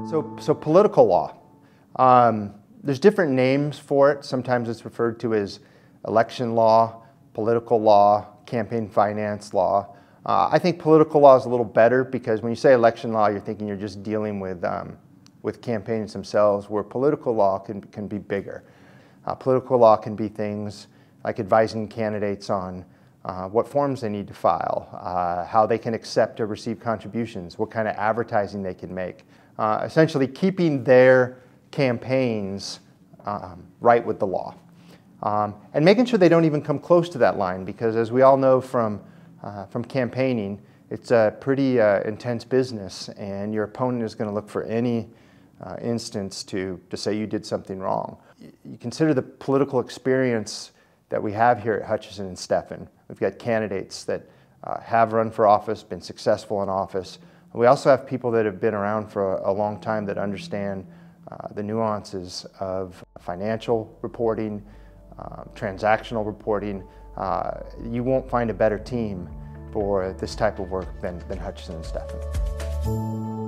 So political law. There's different names for it. Sometimes it's referred to as election law, political law, campaign finance law. I think political law is a little better because when you say election law, you're thinking you're just dealing with campaigns themselves, where political law can be bigger. Political law can be things like advising candidates on what forms they need to file, how they can accept or receive contributions, what kind of advertising they can make. Essentially keeping their campaigns right with the law. And making sure they don't even come close to that line, because as we all know from campaigning, it's a pretty intense business, and your opponent is going to look for any instance to say you did something wrong. You consider the political experience that we have here at Hutchison and Steffen. We've got candidates that have run for office, been successful in office. We also have people that have been around for a long time that understand the nuances of financial reporting, transactional reporting. You won't find a better team for this type of work than Hutchison and Steffen.